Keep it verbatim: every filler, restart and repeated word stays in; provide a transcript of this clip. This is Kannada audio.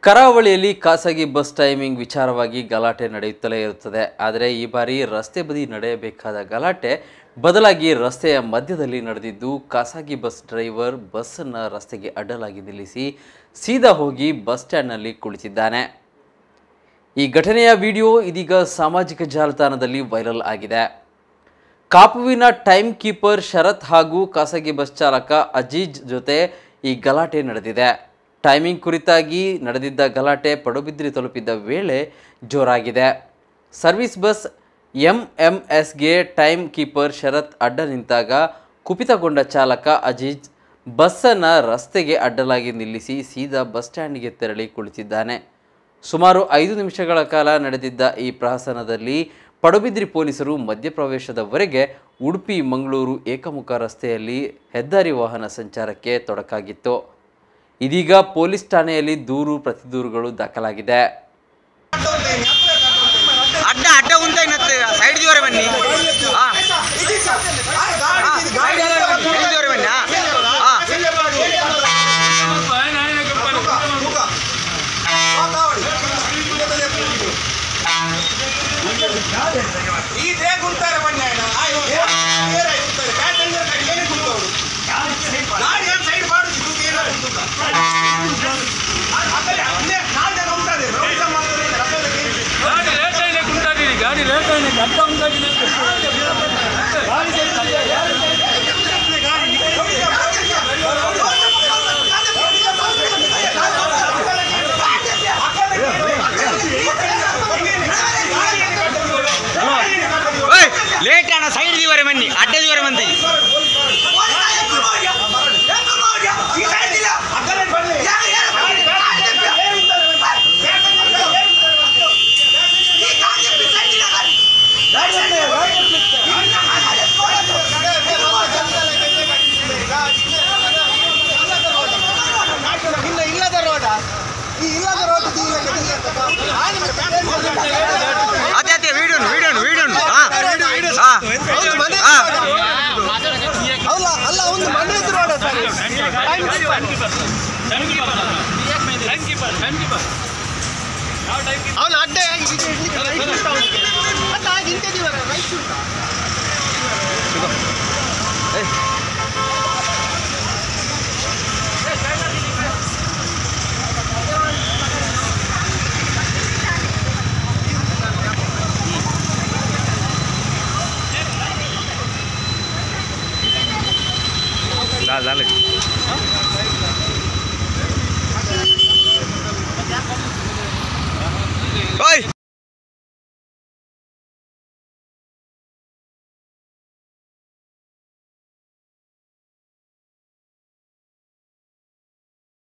ಕರಾವಳಿಯಲ್ಲಿ ಖಾಸಗಿ ಬಸ್ ಟೈಮಿಂಗ್ ವಿಚಾರವಾಗಿ ಗಲಾಟೆ ನಡೆಯುತ್ತಲೇ ಇರುತ್ತದೆ. ಆದರೆ ಈ ಬಾರಿ ರಸ್ತೆ ಬದಿ ನಡೆಯಬೇಕಾದ ಗಲಾಟೆ ಬದಲಾಗಿ ರಸ್ತೆಯ ಮಧ್ಯದಲ್ಲಿ ನಡೆದಿದ್ದು, ಖಾಸಗಿ ಬಸ್ ಡ್ರೈವರ್ ಬಸ್ಸನ್ನು ರಸ್ತೆಗೆ ಅಡ್ಡಲಾಗಿ ನಿಲ್ಲಿಸಿ ಸೀದಾ ಹೋಗಿ ಬಸ್ ಸ್ಟ್ಯಾಂಡ್ನಲ್ಲಿ ಕುಳಿತಿದ್ದಾನೆ. ಈ ಘಟನೆಯ ವಿಡಿಯೋ ಇದೀಗ ಸಾಮಾಜಿಕ ಜಾಲತಾಣದಲ್ಲಿ ವೈರಲ್ ಆಗಿದೆ. ಕಾಪುವಿನ ಟೈಮ್ ಕೀಪರ್ ಶರತ್ ಹಾಗೂ ಖಾಸಗಿ ಬಸ್ ಚಾಲಕ ಅಜೀಜ್ ಜೊತೆ ಈ ಗಲಾಟೆ ನಡೆದಿದೆ. ಟೈಮಿಂಗ್ ಕುರಿತಾಗಿ ನಡೆದಿದ್ದ ಗಲಾಟೆ ಪಡುಬಿದ್ರಿ ತಲುಪಿದ್ದ ವೇಳೆ ಜೋರಾಗಿದೆ. ಸರ್ವಿಸ್ ಬಸ್ ಎಂಎಂಎಸ್ಗೆ ಟೈಮ್ ಕೀಪರ್ ಶರತ್ ಅಡ್ಡ ನಿಂತಾಗ ಕುಪಿತಗೊಂಡ ಚಾಲಕ ಅಜೀಜ್ ಬಸ್ಸನ್ನು ರಸ್ತೆಗೆ ಅಡ್ಡಲಾಗಿ ನಿಲ್ಲಿಸಿ ಸೀದಾ ಬಸ್ ಸ್ಟ್ಯಾಂಡ್ಗೆ ತೆರಳಿ ಕುಳಿತಿದ್ದಾನೆ. ಸುಮಾರು ಐದು ನಿಮಿಷಗಳ ಕಾಲ ನಡೆದಿದ್ದ ಈ ಪ್ರಹಸನದಲ್ಲಿ ಪಡುಬಿದ್ರಿ ಪೊಲೀಸರು ಮಧ್ಯಪ್ರವೇಶದವರೆಗೆ ಉಡುಪಿ ಮಂಗಳೂರು ಏಕಮುಖ ರಸ್ತೆಯಲ್ಲಿ ಹೆದ್ದಾರಿ ವಾಹನ ಸಂಚಾರಕ್ಕೆ ತೊಡಕಾಗಿತ್ತು. ಇದೀಗ ಪೊಲೀಸ್ ಠಾಣೆಯಲ್ಲಿ ದೂರು ಪ್ರತಿದೂರುಗಳು ದಾಖಲಾಗಿದೆ. ಅಡ್ಡ ಅಡ್ಡ ಉಂಟಾ ಸೈಡ್ ಜೋರೆ ಬನ್ನಿ ಜೋರೆ ಬನ್ನಿ ಇದೇ ಗುಂತಾರೆ ಬನ್ನಿ ಸೈಡ್ ಗಾಡಿ ಲೇಟ್ ಅಡ್ಡ ಉಂಟಾಗಿ ಲೇಟ್ ಅಣ್ಣ ಸೈಡ್ ದಿವರೆ ಬನ್ನಿ ಅಡ್ಡ ದಿವರೆ ಬಂದಿ ಅದೇ ಅದೇ ವಿಡಿಯೋ ವಿಡಿಯೋ ವಿಡಿಯೋ ಅಲ್ಲ ಒಂದು ಮನೆ ರೋಡ ಅವನು ಅಡ್ಡ ಇಂತಿದ್ದೀವಲ್ಲ ರೈಟ್